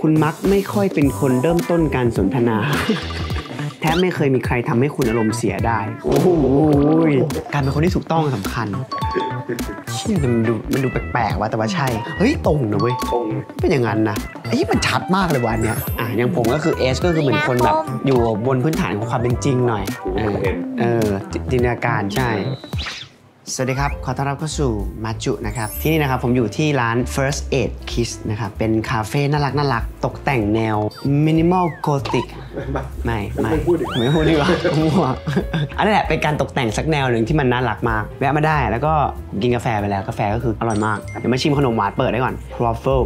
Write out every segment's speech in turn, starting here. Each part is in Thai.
คุณมักไม่ค่อยเป็นคนเริ่มต้นการสนทนาแทบไม่เคยมีใครทำให้คุณอารมณ์เสียได้โอ้โหการเป็นคนที่ถูกต้องสำคัญเชี่ยมันดูแปลกๆว่ะแต่ว่าใช่เฮ้ยตรงนะเว้ยเป็นอย่างนั้นนะไอ้มันชัดมากเลยวันเนี้ยอย่างผมก็คือเอสก็คือเหมือนคนแบบอยู่บนพื้นฐานของความเป็นจริงหน่อยจินตนาการใช่สวัสดีครับขอต้อนรับเข้าสู่มาจุนะครับที่นี่นะครับผมอยู่ที่ร้าน First Aid Kiss นะครับเป็นคาเฟ่น่ารักตกแต่งแนว Minimal Gothic ไม่พูดดีกว่าอันนั้นแหละเป็นการตกแต่งสักแนวหนึ่งที่มันน่ารักมากแวะมาได้แล้วก็กินกาแฟไปแล้วกาแฟก็คืออร่อยมากเดี๋ยวมาชิมขนมหวานเปิดได้ก่อน Truffle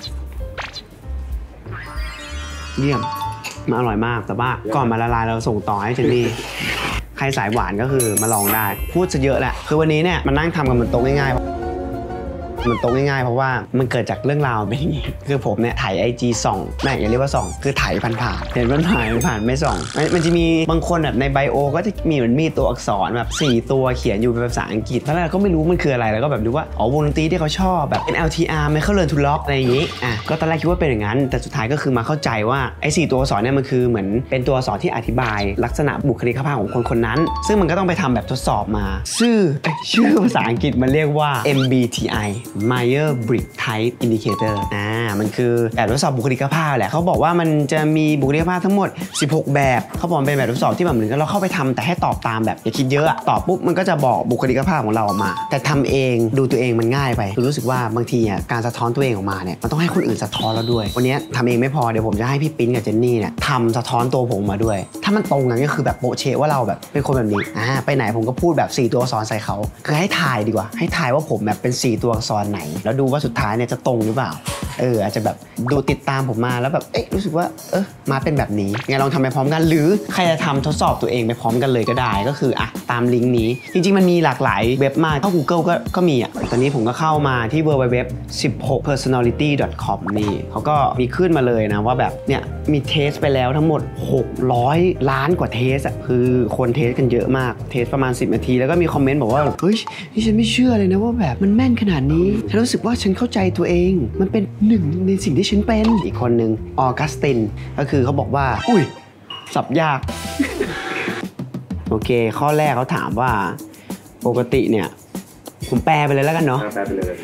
เยี่ยมมันอร่อยมากแต่ว่าก่อนมาละลายเราส่งต่อให้เจนนี่ใครสายหวานก็คือมาลองได้พูดซะเยอะแหละคือวันนี้เนี่ยมันนั่งทำกันบนโต๊ะง่ายๆเพราะว่ามันเกิดจากเรื่องราวเป็นอย่างนี้คือผมเนี่ยถ่าย IG ส่องไม่อย่าเรียกว่าส่องคือถ่ายผ่านเห็นมันผ่านไม่ส่องมันจะมีบางคนแบบในไบโอก็จะมีตัวอักษรแบบ4ตัวเขียนอยู่เป็นภาษาอังกฤษตอนแรกก็ไม่รู้มันคืออะไรแล้วก็แบบดูว่าอ๋อวงดนตรีที่เขาชอบแบบ NLTR Michael Learn to Rock อะไรอย่างนี้ก็ตอนแรกคิดว่าเป็นอย่างนั้นแต่สุดท้ายก็คือมาเข้าใจว่าไอ้4ตัวอักษรเนี่ยมันคือเหมือนเป็นตัวอักษรที่อธิบายลักษณะบุคลิกภาพของคนนั้นซึ่งมันก็ต้องไปทำแบบทดสอบมาชื่อภาษาอังกฤษมันเรียกว่า MBTI Myers-Briggs Type Indicator มันคือแบบทดสอบบุคลิกภาพแหละเขาบอกว่ามันจะมีบุคลิกภาพทั้งหมด16แบบเขาบอกเป็นแบบทดสอบที่แบบเหมือนกับเราเข้าไปทำแต่ให้ตอบตามแบบอย่าคิดเยอะตอบปุ๊บมันก็จะบอกบุคลิกภาพของเราออกมาแต่ทำเองดูตัวเองมันง่ายไปคือรู้สึกว่าบางทีการสะท้อนตัวเองออกมาเนี่ยมันต้องให้คนอื่นสะท้อนเราด้วยวันนี้ทำเองไม่พอเดี๋ยวผมจะให้พี่ปิ๊นกับเจนนี่เนี่ยทำสะท้อนตัวผมมาด้วยถ้ามันตรงกันก็คือแบบโปะเชะว่าเราแบบเป็นคนแบบนี้ไปไหนผมก็พูดแบบ4ตัวอักษรใส่เขาคือให้ทายดีกว่าให้ทายว่าผมแบบเป็น4ตัวอักษรไหนแล้วดูว่าสุดท้ายเนี่ยจะตรงหรือเปล่าอาจจะแบบดูติดตามผมมาแล้วแบบรู้สึกว่ามาเป็นแบบนี้ไงลองทำไปพร้อมกันหรือใครจะทำทดสอบตัวเองไปพร้อมกันเลยก็ได้ก็คือตามลิงก์นี้จริงๆมันมีหลากหลายเว็บมากเข้า Google ก็มีตอนนี้ผมก็เข้ามาที่ www.16personality.com นี่เขาก็มีขึ้นมาเลยนะว่าแบบเนี่ยมีเทสไปแล้วทั้งหมด600 ล้านกว่าเทสคือคนเทสกันเยอะมากเทสประมาณ10 นาทีแล้วก็มีคอมเมนต์บอกว่าเฮ้ยนี่ฉันไม่เชื่อเลยนะว่าแบบมันแม่นขนาดนี้ฉันรู้สึกว่าฉันเข้าใจตัวเองมันเป็นหนึ่งในสิ่งที่ฉันเป็นอีกคนหนึ่งออกัสตินก็คือเขาบอกว่าอุ้ยสับยาก โอเคข้อแรกเขาถามว่าปกติเนี่ยผมแปลไปเลยแล้วกันเนาะแปลไปเลย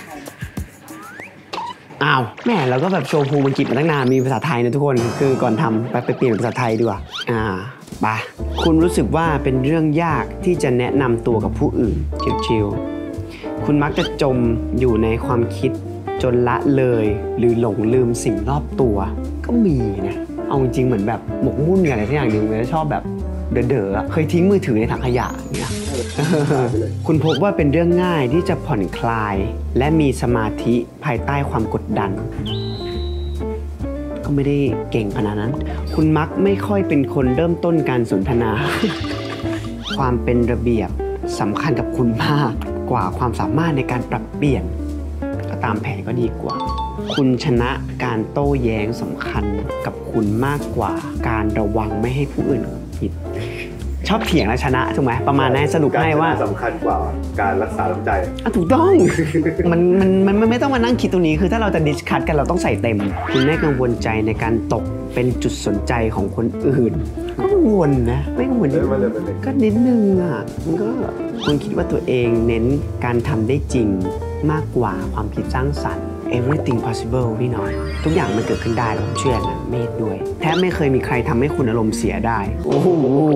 อ้าวแม่เราก็แบบโชว์ภูมิอังกฤษมาตั้งนานมีภาษาไทยนะทุกคนคือก่อนทำไปเปลี่ยนเป็นภาษาไทยดีกว่าไปคุณรู้สึกว่าเป็นเรื่องยากที่จะแนะนำตัวกับผู้อื่นชิวๆคุณมักจะจมอยู่ในความคิดจนละเลยหรือหลงลืมสิ่งรอบตัวก็มีนะเอาจริงๆเหมือนแบบหมกมุ่นอะไรสักอย่างหนึ่งเลยชอบแบบเด๋อเคยทิ้งมือถือในถังขยะเนี่ยคุณพบว่าเป็นเรื่องง่ายที่จะผ่อนคลายและมีสมาธิภายใต้ความกดดันก็ไม่ได้เก่งขนาดนั้นคุณมักไม่ค่อยเป็นคนเริ่มต้นการสนทนา ความเป็นระเบียบสำคัญกับคุณมากกว่าความสามารถในการปรับเปลี่ยนตามแผนก็ดีกว่าคุณชนะการโต้แย้งสำคัญกับคุณมากกว่าการระวังไม่ให้ผู้อื่นผิดชอบเถียงและชนะถูกไหมประมาณนั้นสรุปให้ว่าสำคัญกว่าการรักษาน้ำใจถูกต้อง มันไม่ต้องมานั่งคิดตรงนี้คือถ้าเราจะดิสคัทกันเราต้องใส่เต็มคุณไม่กังวลใจในการตกเป็นจุดสนใจของคนอื่นกังวลนะไม่กังวลก็นิดนึงมันก็คุณคิดว่าตัวเองเน้นการทำได้จริงมากกว่าความคิดสร้างสรรค์ everything possible พี่น้อยทุกอย่างมันเกิดขึ้นได้ผมเชื่อนะเมธด้วยแทบไม่เคยมีใครทำให้คุณอารมณ์เสียได้โอ้โห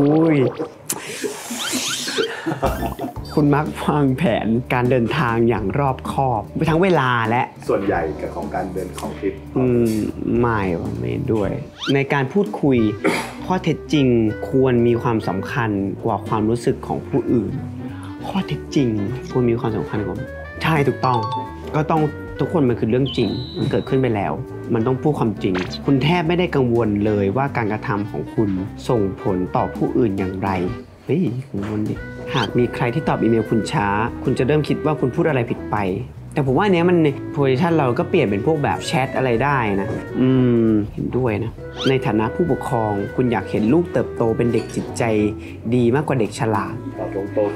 คุณมักวางแผนการเดินทางอย่างรอบคอบไปทั้งเวลาและส่วนใหญ่กับของการเดินของทริปไม่ด้วยในการพูดคุยข้อเท็จจริงควรมีความสำคัญกว่าความรู้สึกของผู้อื่นข้อเท็จจริงควรมีความสำคัญกว่าใช่ถูกต้องก็ต้องทุกคนมันคือเรื่องจริงมันเกิดขึ้นไปแล้วมันต้องพูดความจริงคุณแทบไม่ได้กังวลเลยว่าการกระทำของคุณส่งผลต่อผู้อื่นอย่างไรกังวลดิหากมีใครที่ตอบอีเมลคุณช้าคุณจะเริ่มคิดว่าคุณพูดอะไรผิดไปแต่ผมว่าอันนี้มันในโพซิชันเราก็เปลี่ยนเป็นพวกแบบแชทอะไรได้นะเห็นด้วยนะในฐานะผู้ปกครองคุณอยากเห็นลูกเติบโตเป็นเด็กจิตใจดีมากกว่าเด็กฉลาดตอบตรง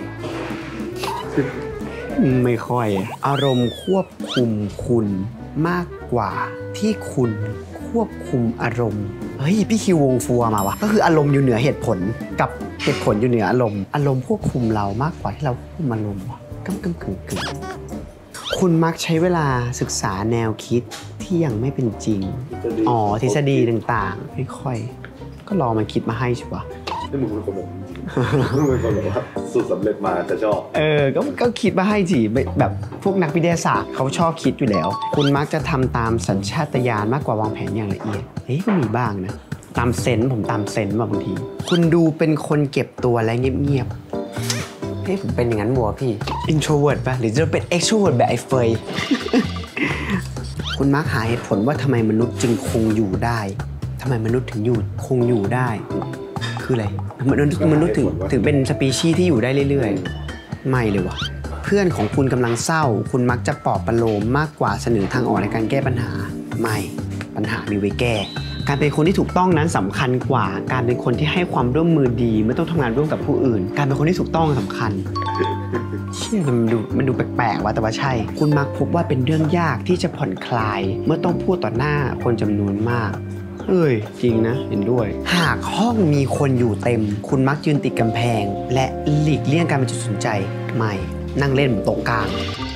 ไม่ค่อยอารมณ์ควบคุมคุณมากกว่าที่คุณควควบคุมอารมณ์เฮ้ยพี่คิววงฟัวมาวะก็คืออารมณ์อยู่เหนือเหตุผลกับเหตุผลอยู่เหนืออารมณ์ควบคุมเรามากกว่าที่เราควบคุมอารมณ์กำกึ่งคุณมักใช้เวลาศึกษาแนวคิดที่ยังไม่เป็นจริงทฤษฎีต่างๆไม่ค่อยก็รอมันคิดมาให้ชัวร์นี่มึงเป็นคนแบบมึงเป็นคนแบบว่าสูตรสำเร็จมาจะชอบก็คิดมาให้สิแบบพวกนักวิทยาศาสตร์เขาชอบคิดอยู่แล้วคุณมักจะทำตามสัญชาตญาณมากกว่าวางแผนอย่างละเอียดก็มีบ้างนะตามเซนส์ผมตามเซนส์บางทีคุณดูเป็นคนเก็บตัวและเงียบๆผมเป็นอย่างนั้นมัวพี่ introvert ป่ะหรือจะเป็น extrovert แบบไอ้เฟย คุณมักหาเหตุผลว่าทำไมมนุษย์จึงคงอยู่ได้ทำไมมนุษย์ถึงคงอยู่ได้คืออะไรมนุษย์ถึงเป็นสปีชีส์ที่อยู่ได้เรื่อยๆไม่เลยวะเพื่อนของคุณกำลังเศร้าคุณมักจะปลอบประโลมมากกว่าเสนอทางออกในการแก้ปัญหาไม่ปัญหามีไว้แก้การเป็นคนที่ถูกต้องนั้นสำคัญกว่าการเป็นคนที่ให้ความร่วมมือดีไม่ต้องทำงานร่วมกับผู้อื่นการเป็นคนที่ถูกต้องสำคัญเชื่อมันดูแปลกๆว่ะแต่ว่าใช่คุณมักพบว่าเป็นเรื่องยากที่จะผ่อนคลายเมื่อต้องพูดต่อหน้าคนจำนวนมากจริงนะเห็นด้วยหากห้องมีคนอยู่เต็มคุณมักยืนติดกำแพงและหลีกเลี่ยงการเป็นจุดสนใจไม่นั่งเล่นโต๊ะกลาง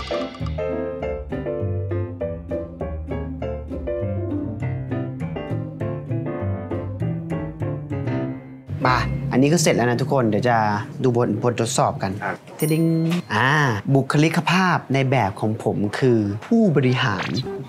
อันนี้ก็เสร็จแล้วนะทุกคนเดี๋ยวจะดูบททดสอบกันดิ้งบุคลิกภาพในแบบของผมคือผู้บริหาร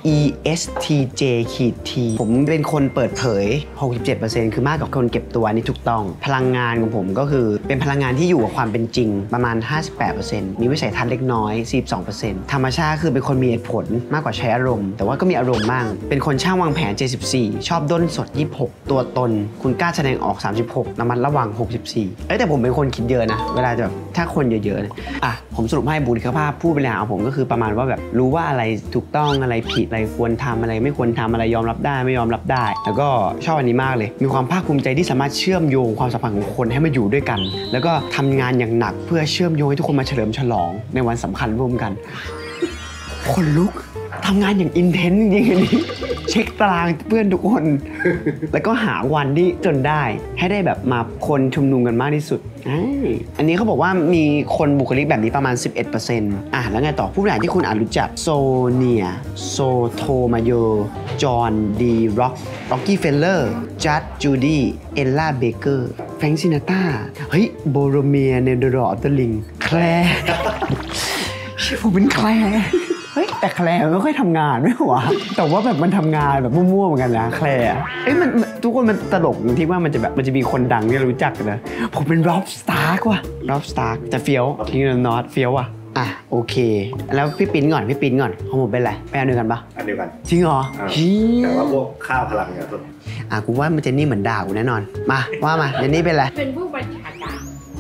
ESTJ-T ผมเป็นคนเปิดเผย 67% คือมากกว่าคนเก็บตัวนี่ถูกต้องพลังงานของผมก็คือเป็นพลังงานที่อยู่กับความเป็นจริงประมาณ 58% มีวิสัยทัศน์เล็กน้อย 42% ธรรมชาติคือเป็นคนมีเหตุผลมากกว่าใช้อารมณ์แต่ว่าก็มีอารมณ์บ้างเป็นคนช่างวางแผน 74 ชอบด้นสด 26 ตัวตนคุณกล้าแสดงออก 36 ระมัดระวัง 64แต่ผมเป็นคนคิดเยอะนะเวลาจะถ้าคนเยอะๆนะผมสรุปให้บุคลิกภาพผู้บริหารของผมก็คือประมาณว่าแบบรู้ว่าอะไรถูกต้องอะไรผิดอะไรควรทำอะไรไม่ควรทำอะไรยอมรับได้ไม่ยอมรับได้แล้วก็ชอบอันนี้มากเลยมีความภาคภูมิใจที่สามารถเชื่อมโยงความสัมพันธ์ของคนให้มาอยู่ด้วยกันแล้วก็ทำงานอย่างหนักเพื่อเชื่อมโยงให้ทุกคนมาเฉลิมฉลองในวันสำคัญร่วมกันคนลุกทำงานอย่างอินเทนส์จริงๆอันนี้เช็คตารางเพื่อนทุกคนแล้วก็หาวันที่จนได้ให้ได้แบบมาคนชุมนุมกันมากที่สุดอันนี้เขาบอกว่ามีคนบุคลิกแบบนี้ประมาณ 11% แล้วไงต่อผู้บริหารที่คุณอาจรู้จักโซเนียโซโทมาโยจอห์นดีร็อกกี้เฟลเลอร์จัดจูดี้เอลล่าเบเกอร์แฟรงซินาต้าโบโรเมียเนเดอร์ออตเตอร์ลิงแคลร์ผมเป็นแคลร์แต่แคลร์ไม่ค่อยทำงานไม่หวะแต่ว่าแบบมันทำงานแบบมั่วๆเหมือนกันนะแคลร์มันทุกคนมันตลกที่ว่ามันจะมีคนดังที่เรารู้จักนะผมเป็นร็อบสตาร์กว่ะร็อบสตาร์กแต่เฟี้ยวทีนี้นอตเฟี้ยวอ่ะโอเคแล้วพี่ปิ้นก่อนของผมเป็นอะไรไปอันเดียวกันปะอันเดียวกันจริงเหรอแต่ว่าพวกค่าพลังเนี่ยกูว่ามันเจนนี่เหมือนด่ากูแน่นอนมาเจนนี่เป็นอะไรเป็นผู้บัญชาการ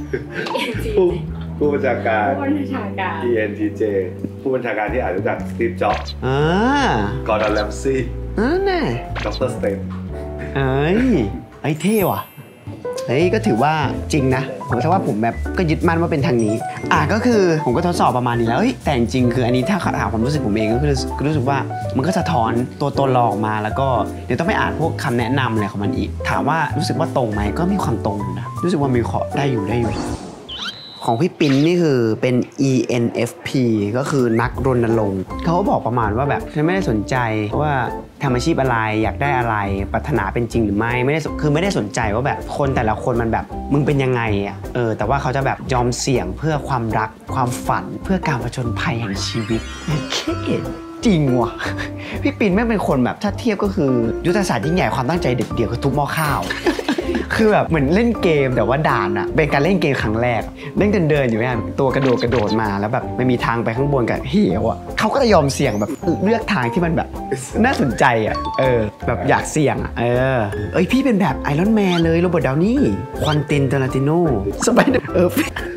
ผู้บัญชาการ ENTJ ผู้บัญชาการที่อาจจะรู้จักสตีฟจ็อบส์กอร์ดอนแรมซี่น่ดร.สเตนเท่ว่ะก็ถือว่าจริงนะผมคิดว่าผมแบบก็ยึดมั่นว่าเป็นทางนี้ก็คือผมก็ทดสอบประมาณนี้แล้วแต่จริงคืออันนี้ถ้าถามความรู้สึกผมเองก็คือรู้สึกว่ามันก็สะท้อนตัวตนเราออกมาแล้วก็เดี๋ยวต้องไปอ่านพวกคำแนะนำอะไรของมันอีกถามว่ารู้สึกว่าตรงไหมก็มีความตรงนะรู้สึกว่ามีข้อได้อยู่ของพี่ปิ่นนี่คือเป็น ENFP ก็คือนักรณรงค์เขาบอกประมาณว่าแบบฉันไม่ได้สนใจว่าทำอาชีพอะไรอยากได้อะไรปรารถนาเป็นจริงหรือไม่ไม่ได้สนใจว่าแบบคนแต่ละคนมันแบบมึงเป็นยังไงแต่ว่าเขาจะแบบยอมเสี่ยงเพื่อความรักความฝันเพื่อการผจญภัยแห่งชีวิตจริงว่ะพี่ปิ่นไม่เป็นคนแบบถ้าเทียบก็คือยุทธศาสตร์ยิ่งใหญ่ความตั้งใจเด็ดเดี่ยวคือทุบหม้อข้าวคือแบบเหมือนเล่นเกมแต่ว่าด่านเป็นการเล่นเกมครั้งแรกเล่นเดินอยู่เนี่ยตัวกระโดดมาแล้วแบบไม่มีทางไปข้างบนกับเหวเขาก็จะยอมเสี่ยงแบบเลือกทางที่มันแบบน่าสนใจแบบอยากเสี่ยงพี่เป็นแบบไอรอนแมนเลยโรเบิร์ตดาวนี่ควันตินทารันติโน่สไปเดอร์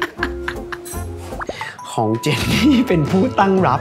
ของเจนนี่เป็นผู้ตั้งรับ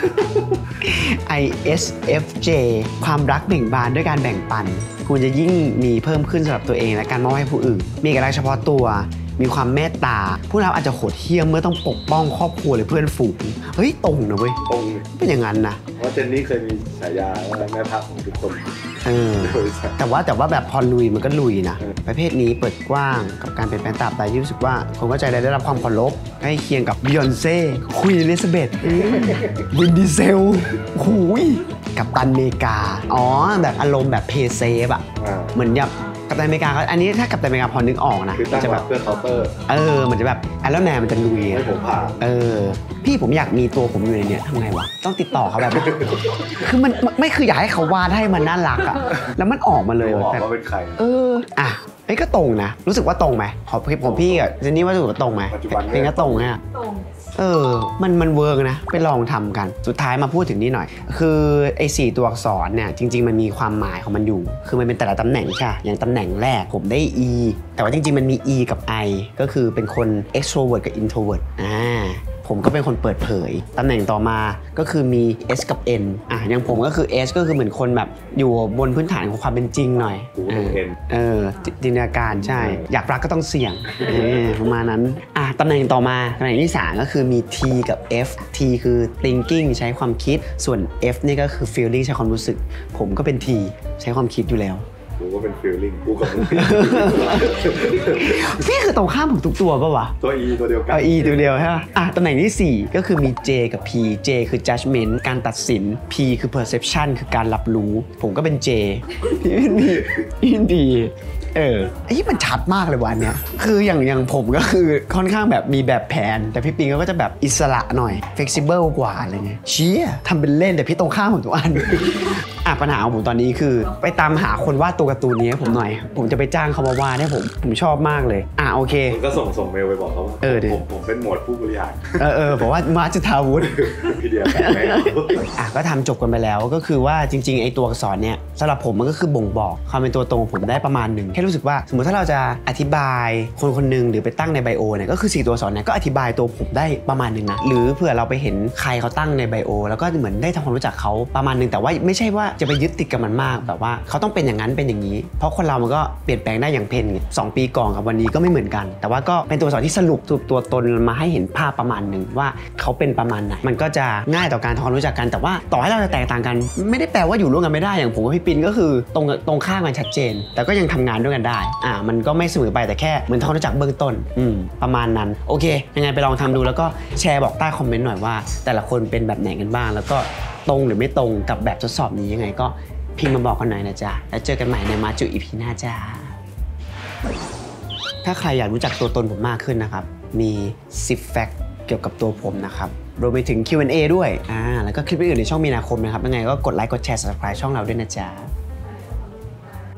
ISFJ ความรักเบ่งบานด้วยการแบ่งปันคุณจะยิ่งมีเพิ่มขึ้นสำหรับตัวเองและการมอบให้ผู้อื่นมีเอกลักษณ์เฉพาะตัวมีความเมตตาผู้รับอาจจะโหดเหี้ยมเมื่อต้องปกป้องครอบครัวหรือเพื่อนฝูงตรงนะเว้ยตรงเป็นอย่างนั้นนะเพราะเจนนี่เคยมีฉายาว่าแม่พักของทุกคนแต่ว่าแบบพอลุยมันก็ลุยนะประเภทนี้เปิดกว้างกับการเปลี่ยนแปลงตราบใดที่รู้สึกว่าคนเข้าใจได้รับความเคารพใกล้เคียงกับบิยอนเซ่ควีนอลิซาเบธวินดีเซลหูยกัปตันอเมริกาแบบอารมณ์แบบเพย์เซฟอะเหมือนแบบกัปตันอเมริกาอันนี้ถ้ากัปตันอเมริกาพอนึกออกนะจะแบบเพื่อเคาน์เตอร์มันจะแบบไอรอนแมนมันจะลุยให้ผมผ่าพี่ผมอยากมีตัวผมอยู่ในนี้ทำไงวะต้องติดต่อเขาแบบคือมันไม่คืออยากให้เขาวาดให้มันน่ารักอะแล้วมันออกมาเลยแต่ว่าเป็นใครก็ตรงนะรู้สึกว่าตรงไหมผมพี่กับเจนนี่ว่ารู้สึกว่าตรงไหมเพลงก็ตรงฮะมันเวิร์กนะไปลองทำกันสุดท้ายมาพูดถึงนี่หน่อยคือไอ้4ตัวอักษรเนี่ยจริงๆมันมีความหมายของมันอยู่คือมันเป็นแต่ละตำแหน่งใช่อย่างตำแหน่งแรกผมได้ E แต่ว่าจริงๆมันมี E กับ I ก็คือเป็นคน extrovert กับ introvert ผมก็เป็นคนเปิดเผยตำแหน่งต่อมาก็คือมี S กับ N อย่างผมก็คือ S ก็คือเหมือนคนแบบอยู่บนพื้นฐานของความเป็นจริงหน่อยจินตนาการใช่อยากรักก็ต้องเสี่ยงประมาณนั้นตำแหน่งต่อมาตำแหน่งที่3ก็คือมี T กับ F T คือ thinking ใช้ความคิดส่วน F นี่ก็คือ feeling ใช้ความรู้สึกผมก็เป็น T ใช้ความคิดอยู่แล้วกูก็เป็น feeling กูกับมึงพี่คือตรงข้ามผมทุกตัวป่ะวะตัว E ตัวเดียวกัน E ตัวเดียวใช่ไหมตำแหน่งที่4ก็คือมี J กับ P J คือ judgment การตัดสิน P คือ perception คือการรับรู้ผมก็เป็น J พี่ดีมันชัดมากเลยวันเนี้ยคืออย่างผมก็คือค่อนข้างแบบมีแบบแผนแต่พี่ปิงก็จะแบบอิสระหน่อย flexible กว่าอะไรเงี้ยเชี่ยทำเป็นเล่นแต่พี่ตรงข้ามผมทุกอันปัญหาของผมตอนนี้คือไปตามหาคนวาดตัวการ์ตูนนี้ให้ผมหน่อยผมจะไปจ้างเขามาวาดให้ผมชอบมากเลยโอเคคุณก็ส่งเมลไปบอกเขาว่าผมเป็นหมวดผู้บริหารบอกว่ามาจุฑาวุฒิพี่เดียก็ทำจบกันไปแล้วก็คือว่าจริงๆไอ้ตัวอักษรเนี่ยสำหรับผมมันก็คือบ่งบอกความเป็นตัวตนของผมได้ประมาณหนึ่งแค่รู้สึกว่าสมมติถ้าเราจะอธิบายคนหนึ่งหรือไปตั้งในไบโอเนี่ยก็คือ4ตัวอักษรเนี่ยก็อธิบายตัวผมได้ประมาณหนึ่งนะหรือเผื่อเราไปเห็นใครเขาตั้งในไบโอแล้วก็เหมือนได้ทำความรู้จักเขาประมาณหนึ่งแต่ว่าไม่ใช่ว่าจะไปยึดติดกับมันมากแบบว่าเขาต้องเป็นอย่างนั้นเป็นอย่างนี้เพราะคนเรามันก็เปลี่ยนแปลงได้อย่างเพน2 ปีก่อนกับวันนี้ก็ไม่เหมือนกันแต่ว่าก็เป็นตัวอักษรที่สรุปตัวตนมาให้เห็นภาพประมาณหนึ่งว่าเขาเป็นประมาณไหนมันก็จะง่ายต่อการทำความรู้จักกันแต่ว่าต่อให้เราจะแตกต่างกันไม่ได้แปลว่าอยู่ร่วมกันไม่ได้อย่างผมกับพี่ปินก็คือตรงข้ามกันชัดเจนแต่ก็ยังทำงานด้วยกันได้มันก็ไม่เสมอไปแต่แค่เหมือนทำความรู้จักเบื้องต้นประมาณนั้นโอเคยังไงไปลองทำดูแล้วก็แชร์บอกใต้คอมเมนต์หน่อยว่าแต่ละคนเป็นแบบไหนกันบ้างแล้วก็ตรงหรือไม่ตรงกับแบบทดสอบนี้ยังไงก็พิมพ์มาบอกกันหน่อยนะจ๊ะแล้วเจอกันใหม่ในมาจูอีพีหน้าจ้าถ้าใครอยากรู้จักตัวตนผมมากขึ้นนะครับมี10 แฟกต์เกี่ยวกับตัวผมนะครับรวมไปถึง Q&A ด้วยแล้วก็คลิปอื่นในช่องมีนาคมนะครับยังไงก็กดไลค์กดแชร์ Subscribe ช่องเราด้วยนะจ๊ะ